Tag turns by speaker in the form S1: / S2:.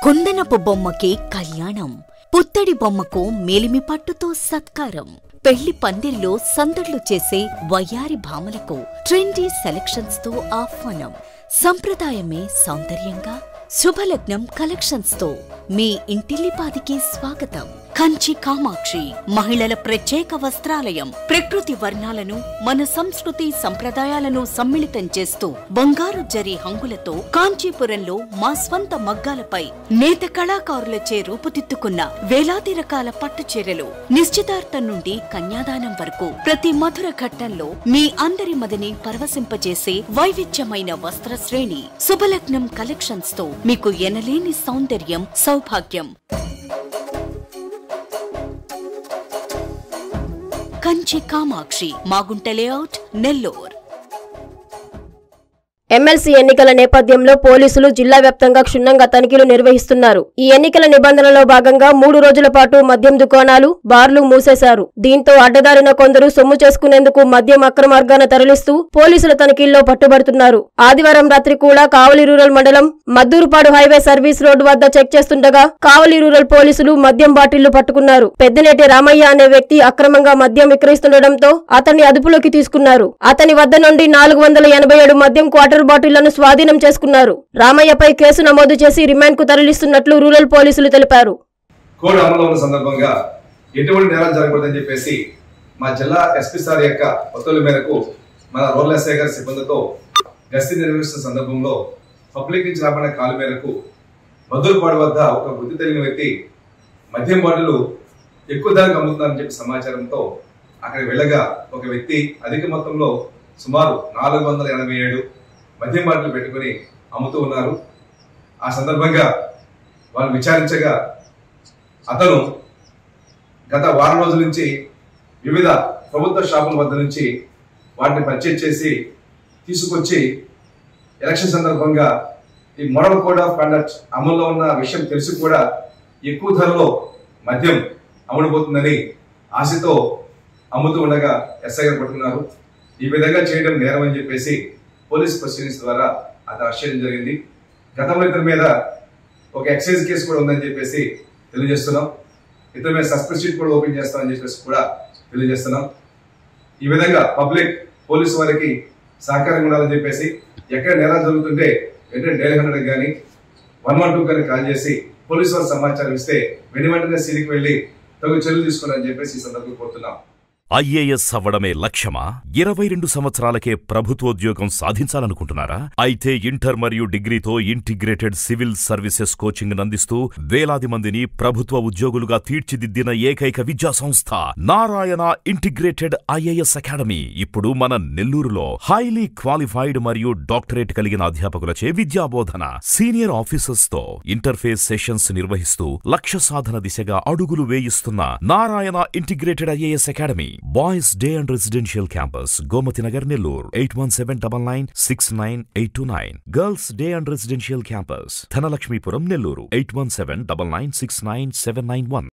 S1: కుందనపు బొమ్మకి కళ్యాణం, పుత్తడి బొమ్మకు మేలిమి పట్టుతో సత్కారం, పెళ్లి పందిరిలో సందడ్లు చేసే వయ్యారి భామలకు ట్రెండీ సెలక్షన్స్ తో ఆహ్వానం. సంప్రదాయమే సౌందర్యంగా శుభలగ్నం కలెక్షన్స్ తో మీ ఇంటిల్లిపాదికి స్వాగతం. కంచి కామాక్షి మహిళల ప్రత్యేక వస్త్రాలయం. ప్రకృతి వర్ణాలను మన సంస్కృతి సంప్రదాయాలను సమ్మిళితం చేస్తూ బంగారు జరి హంగులతో కాంచీపురంలో మా స్వంత మగ్గాలపై నేత కళాకారులచే రూపుదిద్దుకున్న వేలాది రకాల పట్టు చీరలు. నిశ్చితార్థం నుండి కన్యాదానం వరకు ప్రతి మధుర ఘట్టంలో మీ అందరి మదిని పరవశింపజేసే వైవిధ్యమైన వస్త్ర శ్రేణి. శుభలగ్నం కలెక్షన్స్ తో మీకు ఎనలేని సౌందర్యం, సౌభాగ్యం. కంచి కామాక్షి, మాగుంట లేఅవుట్, నెల్లూరు.
S2: ఎమ్మెల్సీ ఎన్నికల నేపథ్యంలో పోలీసులు జిల్లా వ్యాప్తంగా క్షుణ్ణంగా తనిఖీలు నిర్వహిస్తున్నారు. ఈ ఎన్నికల నిబంధనలో భాగంగా 3 రోజుల పాటు మద్యం దుకాణాలు, బార్లు మూసేశారు. దీంతో అడ్డదారిన కొందరు సొమ్ము చేసుకునేందుకు మద్యం అక్రమార్గాన తరలిస్తూ పోలీసుల తనిఖీల్లో పట్టుబడుతున్నారు. ఆదివారం రాత్రి కూడా కావలి రూరల్ మండలం మద్దూరుపాడు హైవే సర్వీస్ రోడ్డు వద్ద చెక్ చేస్తుండగా కావలి రూరల్ పోలీసులు మద్యం బాటిళ్లు పట్టుకున్నారు. పెద్దనేటి రామయ్య అనే వ్యక్తి అక్రమంగా మద్యం విక్రయిస్తుండటంతో అతన్ని అదుపులోకి తీసుకున్నారు. అతని వద్ద నుండి 487 మద్యం క్వార్టర్ బాటిళ్లను స్వాధీనం చేసుకున్నారు. రామయ్యపై కేసు నమోదు చేసి రిమాండ్ కు తరలిస్తున్నట్లు రూరల్ పోలీసులు తెలిపారు.
S3: కోడ్ అమలు ఉన్న సందర్భంగా ఎటువంటి నేరాలు జరగకూడదని చెప్పేసి మా జిల్లా ఎస్పీ సార్ యొక్క ఉత్తర్వుల మేరకు మన రూరల్ ఎస్ఐ గారి సిబ్బందితో గస్తీ నిర్వహిస్తున్న సందర్భంలో పబ్లిక్ నుంచి రాబడిన కాల్ మేరకు మద్దూరుపాడు వద్ద ఒక వృత్తి తెలియని వ్యక్తి మద్యం బాటిల్ ఎక్కువ ధరకు అమ్ముతున్నారని చెప్పి సమాచారంతో అక్కడికి వెళ్ళగా ఒక వ్యక్తి అధిక మొత్తంలో సుమారు 487 మద్యం బాటిల్ పెట్టుకుని అమ్ముతూ ఉన్నారు. ఆ సందర్భంగా వాళ్ళు విచారించగా అతను గత వారం రోజుల నుంచి వివిధ ప్రభుత్వ షాపుల వద్ద నుంచి వాటిని పర్చేజ్ చేసి తీసుకొచ్చి ఎలక్షన్ సందర్భంగా ఈ మోడల్ కోడ్ ఆఫ్ కండక్ట్ అమల్లో ఉన్న విషయం తెలిసి కూడా ఎక్కువ ధరలో మద్యం అమ్ముడుపోతుందని ఆశతో అమ్ముతూ ఉండగా ఎస్ఐ గారు పట్టుకున్నారు. ఈ విధంగా చేయడం నేరం అని చెప్పేసి పోలీస్ ప్రొసీడింగ్స్ ద్వారా అతను అరెస్ట్ చేయడం జరిగింది. గతంలో ఇతని మీద ఒక ఎక్సైజ్ కేసు కూడా ఉందని చెప్పేసి తెలియజేస్తున్నాం. ఇతని మీద సస్పెండ్ షీట్ కూడా ఓపెన్ చేస్తామని చెప్పేసి కూడా తెలియజేస్తున్నాం. ఈ విధంగా పబ్లిక్ పోలీసు వారికి సహకారంగా ఉండాలని చెప్పేసి ఎక్కడ నేరాలు జరుగుతుంటే వెంటనే డైల్ 100 కానీ 112 కానీ కాల్ చేసి పోలీసు వారు సమాచారం ఇస్తే వెంటనే సీనికి వెళ్లి తగు చర్యలు తీసుకోవాలని చెప్పేసి ఈ సందర్భంగా కోరుతున్నాం.
S4: ఐఏఎస్ అవ్వడమే లక్ష్యమా? 22 సంవత్సరాలకే ప్రభుత్వోద్యోగం సాధించాలనుకుంటున్నారా? అయితే ఇంటర్ మరియు డిగ్రీతో ఇంటిగ్రేటెడ్ సివిల్ సర్వీసెస్ కోచింగ్ అందిస్తూ వేలాది మందిని ప్రభుత్వ ఉద్యోగులుగా తీర్చిదిద్దిన ఏకైక విద్యా సంస్థ నారాయణ ఇంటిగ్రేటెడ్ ఐఏఎస్ అకాడమీ ఇప్పుడు మన నెల్లూరులో హైలీ క్వాలిఫైడ్ మరియు డాక్టరేట్ కలిగిన అధ్యాపకులచే విద్యాబోధన, సీనియర్ ఆఫీసర్స్ తో ఇంటర్ఫేస్ సెషన్స్ నిర్వహిస్తూ లక్ష్య సాధన దిశగా అడుగులు వేయిస్తున్న Narayana integrated IAS academy. Boys Day and Residential Campus, Gomati Nagar, Nellore, 8179969829. Girls Day and Residential Campus, Thanalakshmipuram, Nellore, 8179969791.